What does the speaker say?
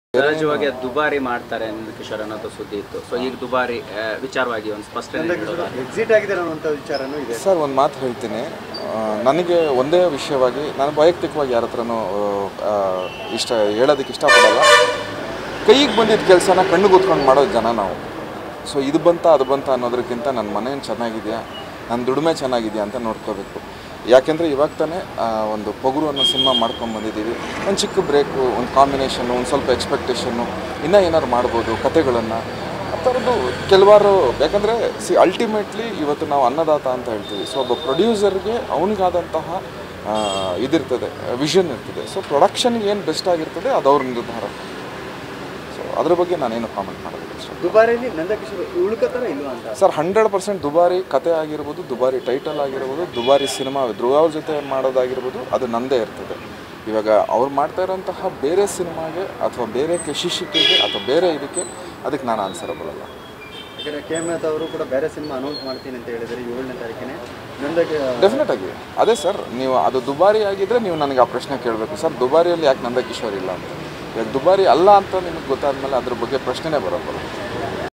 ಸಹಜವಾಗಿ ದುಬಾರಿ ಮಾಡ್ತಾರೆ ಕಿಶೋರ್ ಅನ್ನೋದು ಸುದ್ದಿ ಇತ್ತು. ಸೊ ಈಗ ದುಬಾರಿ ವಿಚಾರವಾಗಿ ಒಂದು ಸ್ಪಷ್ಟನೆ ಎಕ್ಸಿಟ್ ಆಗಿದೆ ಅನ್ನುವಂಥ ವಿಚಾರನೂ ಇದೆ ಸರ್. ಒಂದು ಮಾತು ಹೇಳ್ತೀನಿ, ನನಗೆ ಒಂದೇ ವಿಷಯವಾಗಿ ನಾನು ವೈಯಕ್ತಿಕವಾಗಿ ಯಾರ ಹತ್ರನೂ ಹೇಳೋದಕ್ಕೆ ಇಷ್ಟಪಡಲ್ಲ. ಕೈಗೆ ಬಂದಿದ್ದ ಕೆಲಸನ ಕಣ್ಣು ಕೂತ್ಕೊಂಡು ಮಾಡೋ ಜನ ನಾವು. ಸೊ ಇದು ಬಂತ ಅದು ಬಂತ ಅನ್ನೋದಕ್ಕಿಂತ ನನ್ನ ಮನೇನು ಚೆನ್ನಾಗಿದೆಯಾ, ನನ್ನ ದುಡಿಮೆ ಚೆನ್ನಾಗಿದೆಯಾ ಅಂತ ನೋಡ್ಕೋಬೇಕು. ಯಾಕೆಂದರೆ ಇವಾಗ ತಾನೇ ಒಂದು ಪೊಗರು ಅನ್ನೋ ಸಿನಿಮಾ ಮಾಡ್ಕೊಂಡು ಬಂದಿದ್ದೀವಿ. ಒಂದು ಚಿಕ್ಕ ಬ್ರೇಕು, ಒಂದು ಕಾಂಬಿನೇಷನ್ನು, ಒಂದು ಸ್ವಲ್ಪ ಎಕ್ಸ್ಪೆಕ್ಟೇಷನ್ನು, ಇನ್ನೂ ಏನಾದ್ರು ಮಾಡ್ಬೋದು ಕತೆಗಳನ್ನು ಆ ಥರದ್ದು ಕೆಲವಾರು. ಯಾಕಂದರೆ ಅಲ್ಟಿಮೇಟ್ಲಿ ಇವತ್ತು ನಾವು ಅನ್ನದಾತ ಅಂತ ಹೇಳ್ತೀವಿ. ಸೊ ಒಬ್ಬ ಪ್ರೊಡ್ಯೂಸರ್ಗೆ ಅವನಿಗಾದಂತಹ ಇದಿರ್ತದೆ, ವಿಷನ್ ಇರ್ತದೆ. ಸೊ ಪ್ರೊಡಕ್ಷನ್ಗೆ ಏನು ಬೆಸ್ಟ್ ಆಗಿರ್ತದೆ ಅದು ಅವ್ರ ನಿರ್ಧಾರ. ಸೊ ಅದ್ರ ಬಗ್ಗೆ ನಾನೇನು ಕಾಮೆಂಟ್ ಮಾಡೋದಿಲ್ಲ. ದುಬಾರಿಯಲ್ಲಿ ನಂದಕಿಶೋರ್ ಉಳ್ಕೋತಾರ ಇಲ್ವಾ ಅಂತ ಸರ್ 100% ದುಬಾರಿ ಕತೆ ಆಗಿರ್ಬೋದು, ದುಬಾರಿ ಟೈಟಲ್ ಆಗಿರ್ಬೋದು, ದುಬಾರಿ ಸಿನಿಮಾ ಧ್ರುವ ಅವ್ರ ಜೊತೆ ಮಾಡೋದಾಗಿರ್ಬೋದು, ಅದು ನಂದೇ ಇರ್ತದೆ. ಇವಾಗ ಅವ್ರು ಮಾಡ್ತಾ ಇರೋಂತಹ ಬೇರೆ ಸಿನಿಮಾಗೆ ಅಥವಾ ಬೇರೆ ಶೀರ್ಷಿಕೆಗೆ ಅಥವಾ ಬೇರೆ ಇದಕ್ಕೆ ಅದಕ್ಕೆ ನಾನು ಆನ್ಸರ್ ಬರೋಲ್ಲ. ಯಾಕಂದರೆ KMS ಅವರು ಕೂಡ ಬೇರೆ ಸಿನಿಮಾ ಅನೌನ್ಸ್ ಮಾಡ್ತೀನಿ ಅಂತ ಹೇಳಿದರೆ 7ನೇ ತಾರೀಕಿನೇ ಡೆಫಿನೆಟ್ ಆಗಿ. ಅದೇ ಸರ್, ನೀವು ಅದು ದುಬಾರಿ ಆಗಿದ್ದರೆ ನೀವು ನನಗೆ ಆ ಪ್ರಶ್ನೆ ಕೇಳಬೇಕು. ಸರ್ ದುಬಾರಿಯಲ್ಲಿ ಯಾಕೆ ನಂದಕಿಶೋರ್ ಇಲ್ಲ ಅಂತ. ಇವಾಗ ದುಬಾರಿ ಅಲ್ಲ ಅಂತ ನಿಮಗೆ ಗೊತ್ತಾದ್ಮೇಲೆ ಅದ್ರ ಬಗ್ಗೆ ಪ್ರಶ್ನೆನೇ ಬರೋಲ್ಲ.